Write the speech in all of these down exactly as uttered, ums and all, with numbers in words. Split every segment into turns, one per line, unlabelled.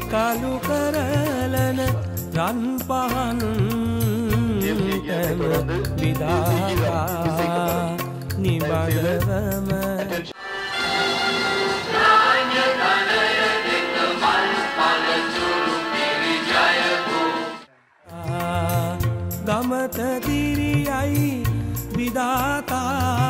कालु करलन रन पहन विधाता निबंधवम गमत दिरियाई विधाता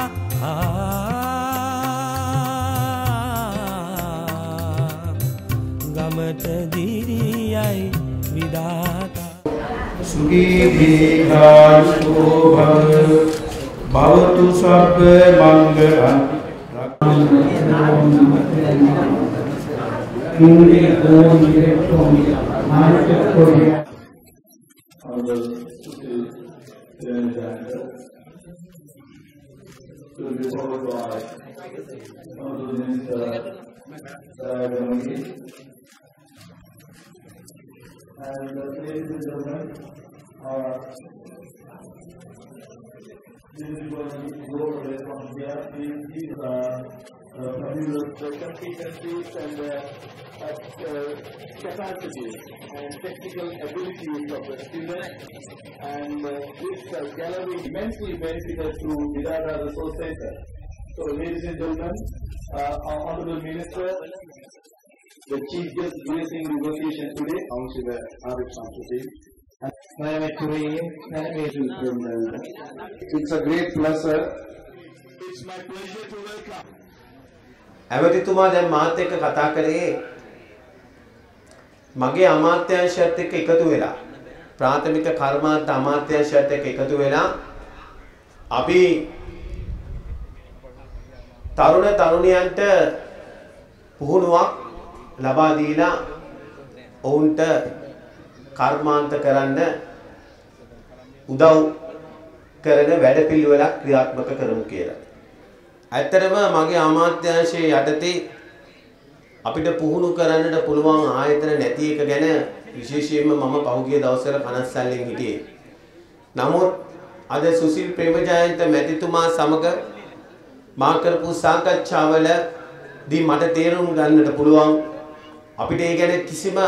गमत दिरियाई विधाता
सुखी दीर्घायु भव भवतु सब मंगलम् And the ladies and gentlemen, uh, this is going to go away from here. These are uh, fabulous competencies and uh, uh, capacities and technical abilities of the students. And uh, this uh, gallery immensely benefited to Vidata Resource Center. So, ladies and gentlemen, uh, our Honorable Minister, the Chief Guest gracing the occasion today, Councillor Arif Shamsuddin. It's a great pleasure. It's my pleasure to welcome.
ඇමතිතුමා දැන් මාත් එක්ක කතා කරේ මගේ අමාත්‍යාංශයත් එක්ක එකතු වෙලා ප්‍රාථමික කර්මාන්ත අමාත්‍යාංශයත් එක්ක එකතු වෙලා අපි තරුණ තරුණියන්ට පුහුණුවක් ලබා දීලා ඔවුන්ට කර්මාන්ත කරන්න උදව් කරන වැඩපිළිවෙලක් ක්‍රියාත්මක කරමු කියලා. ඇත්තටම මගේ අමාත්‍යාංශයේ යටතේ අපිට පුහුණු කරන්නට පුළුවන් ආයතන නැති එක ගැන විශේෂයෙන්ම මම පහුගිය දවස්වල කනස්සල්ලෙන් හිටියේ. නමුත් අද සුසිල් ප්‍රේමජයන්ත මැතිතුමා සමග මා කරපු සාකච්ඡාවලදී මට තේරුම් ගන්නට පුළුවන් අපිට ඒ ගැන කිසිම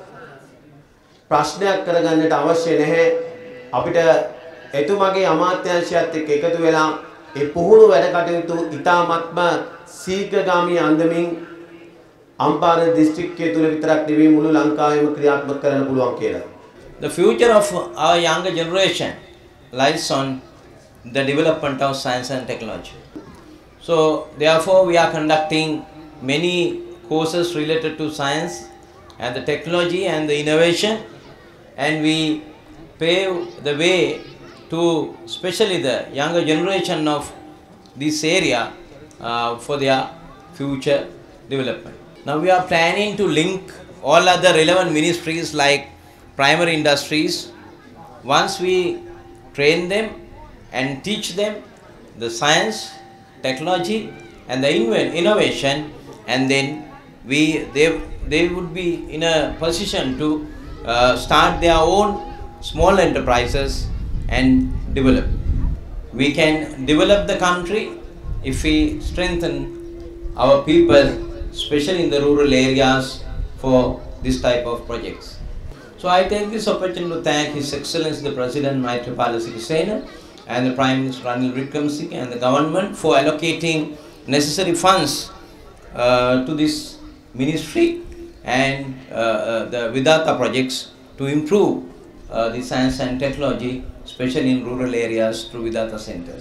ප්‍රශ්නයක් කරගන්නට අවශ්‍ය නැහැ. අපිට එතුමාගේ අමාත්‍යාංශයත් එක්ක එකතු වෙලා ඒ පුහුණු වැඩ කටයුතු ඉතාමත්ම ශීඝ්‍රගාමී අන්දමින් අම්පාර දිස්ත්‍රික්කයේ තුල විතරක් නෙවෙයි මුළු ලංකාවෙම ක්‍රියාත්මක කරන්න පුළුවන් කියලා.
The future of our younger generation lies on the development of science and technology. So therefore we are conducting many courses related to science and the technology and the innovation, and we pave the way to especially the younger generation of this area uh, for their future development. Now we are planning to link all other relevant ministries like primary industries. Once we train them and teach them the science, technology and the innovation, and then we they they would be in a position to uh, start their own small enterprises and develop. We can develop the country if we strengthen our people, especially in the rural areas, for this type of projects. So I take this opportunity to thank His Excellency the President Maithripala Sirisena and the Prime Minister Ranil Wickremesinghe and the government for allocating necessary funds uh, to this ministry and uh, uh, the Vidata projects to improve uh, the science and technology, especially in rural areas through Vidata centers.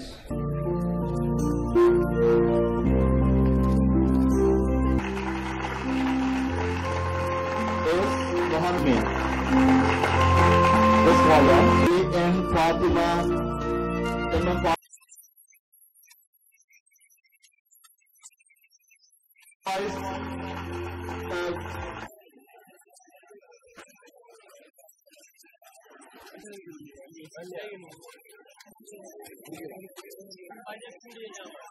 Fatima,
Banyak video.